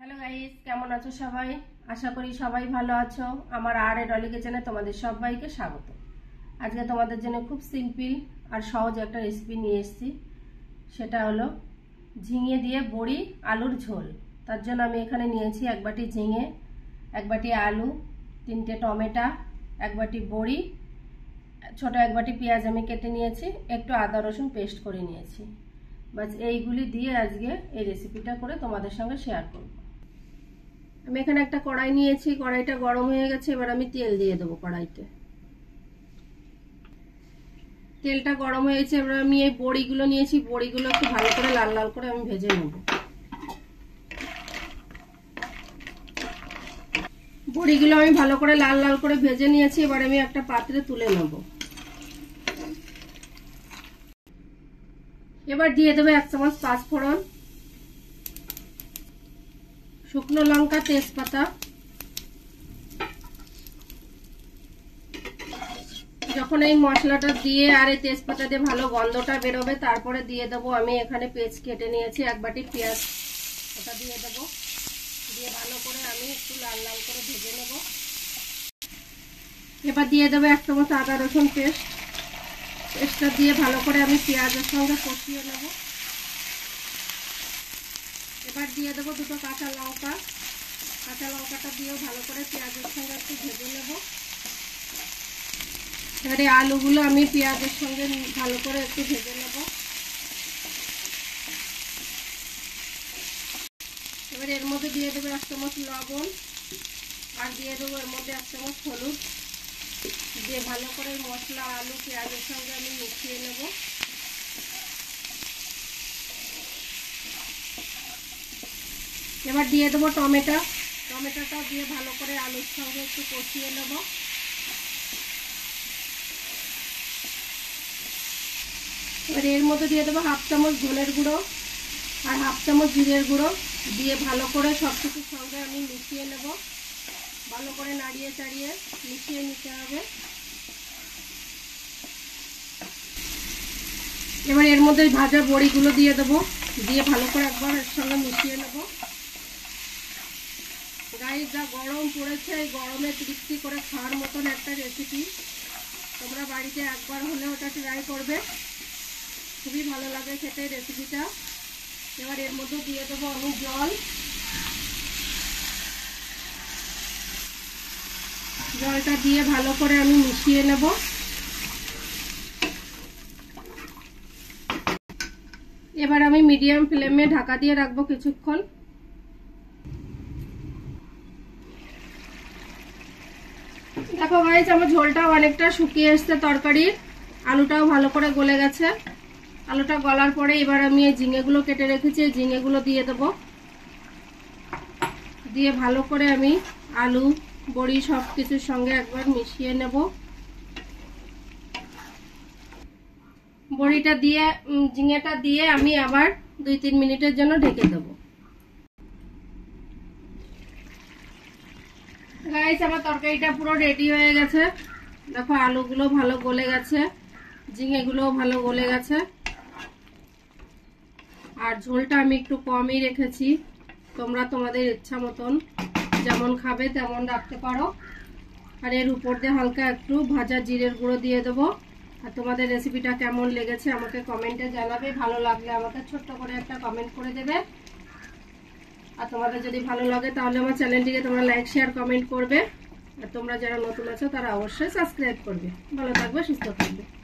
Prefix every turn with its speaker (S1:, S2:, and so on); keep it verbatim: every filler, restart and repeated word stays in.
S1: Hello guys, কেমন আছো সবাই? আশা করি সবাই ভালো আছো। আমার আর এ ডলি কিচেনে তোমাদের সবাইকে স্বাগত। আজকে তোমাদের জন্য খুব সিম্পল আর সহজ একটা রেসিপি নিয়ে এসেছি। সেটা হলো ঝিঙে দিয়ে বড়ি আলুর ঝোল। তার জন্য আমি এখানে নিয়েছি এক বাটি ঝিঙে, এক বাটি আলু, তিনটে টমেটো, এক বাটি বড়ি, ছোট এক বাটি পেঁয়াজ আমি কেটে নিয়েছি, একটু আদা রসুন পেস্ট করে নিয়েছি। বাস এইগুলি দিয়ে আজকে এই রেসিপিটা করে তোমাদের সঙ্গে শেয়ার করব। আমি এখানে একটা কড়াই নিয়েছি, কড়াইটা গরম হয়ে গেছে। এবার আমি তেল দিয়ে দেবো কড়াইতে। তেলটা গরম হয়েছে, এবার আমি এই বড়িগুলো নিয়েছি, বড়িগুলো একটু ভালো করে লাল লাল করে আমি ভেজে নেব। বড়িগুলো আমি ভালো করে লাল লাল করে ভেজে নিয়েছি। এবার আমি একটা পাত্রে তুলে নেব। এবার দিয়ে দেবো এক চামচ পাঁচ ফোড়ন, শুকনো লঙ্কা, তেজপাতা। যখন এই মশলাটা দিয়ে আর এই তেজপাতা দিয়ে ভালো গন্ধটা বেরোবে, তারপরে দিয়ে দেবো আমি এখানে পেঁয়াজ কেটে নিয়েছি এক বাটি পেঁয়াজ, ওটা দিয়ে দেবো। দিয়ে ভালো করে আমি একটু লাল লাল করে ভেজে নেব। এবার দিয়ে দেবো এক চামচ আদা রসুন পেস্ট। পেস্টটা দিয়ে ভালো করে আমি পেঁয়াজের সঙ্গে কষিয়ে নেব। এবার দিয়ে দেবো দুটো কাঁচা লঙ্কা। কাঁচা লঙ্কাটা দিয়েও ভালো করে পেঁয়াজের সঙ্গে একটু ভেজে নেব। এবারে আলুগুলো আমি পেঁয়াজের সঙ্গে ভালো করে একটু ভেজে নেব। এবারে এর মধ্যে দিয়ে দেবো এক চামচ লবণ, আর দিয়ে দেবো এর মধ্যে এক চামচ হলুদ। দিয়ে ভালো করে মশলা আলু পেঁয়াজের সঙ্গে আমি মিশিয়ে নেব। এবার দিয়ে দেবো টমেটো। টমেটোটা দিয়ে ভালো করে আলুর সঙ্গে একটু কষিয়ে নেব। এবার এর মধ্যে দিয়ে দেবো হাফ চামচ ধনের গুঁড়ো আর হাফ চামচ জিরের গুঁড়ো। দিয়ে ভালো করে সব কিছুর সঙ্গে আমি মিশিয়ে নেব। ভালো করে নাড়িয়ে চাড়িয়ে মিশিয়ে নিতে হবে। এবার এর মধ্যে ভাজা বড়িগুলো দিয়ে দেবো। দিয়ে ভালো করে একবার এর সঙ্গে মিশিয়ে নেব। গায়ে যা গরম পড়েছে, এই গরমে তৃপ্তি করে খাওয়ার মতন একটা রেসিপি। তোমরা বাড়িতে একবার হলে ওটা ট্রাই করবে, খুবই ভালো লাগে খেতে রেসিপিটা। এবার এর মধ্যে দিয়ে দেবো আমি জল। জলটা দিয়ে ভালো করে আমি মিশিয়ে নেব। এবার আমি মিডিয়াম ফ্লেমে ঢাকা দিয়ে রাখবো কিছুক্ষণ। দেখো গাইস, আমার ঝোলটাও অনেকটা শুকিয়ে এসছে তরকারির। আলুটাও ভালো করে গলে গেছে। আলুটা গলার পরে এবার আমি এই ঝিঙেগুলো কেটে রেখেছি, এই ঝিঙেগুলো দিয়ে দেবো। দিয়ে ভালো করে আমি আলু বড়ি সব কিছুর সঙ্গে একবার মিশিয়ে নেব। বড়িটা দিয়ে ঝিঙেটা দিয়ে আমি আবার দুই তিন মিনিটের জন্য ঢেকে দেবো। গাইস, আমার তরকারিটা পুরো রেডি হয়ে গেছে। দেখো আলুগুলো ভালো গলে গেছে, ঝিঙেগুলো ভালো গলে গেছে। আর ঝোলটা আমি একটু কমই রেখেছি। তোমরা তোমাদের ইচ্ছা মতন যেমন খাবে তেমন রাখতে পারো। আর এর উপর দিয়ে হালকা একটু ভাজা জিরের গুঁড়ো দিয়ে দেবো। আর তোমাদের রেসিপিটা কেমন লেগেছে আমাকে কমেন্টে জানাবে। ভালো লাগলে আমাকে ছোট্ট করে একটা কমেন্ট করে দেবে। আর তোমাদের যদি ভালো লাগে তাহলে আমার চ্যানেলটিকে তোমরা লাইক শেয়ার কমেন্ট করবে। আর তোমরা যারা নতুন আছো তারা অবশ্যই সাবস্ক্রাইব করবে। ভালো থাকবে, সুস্থ থাকবে।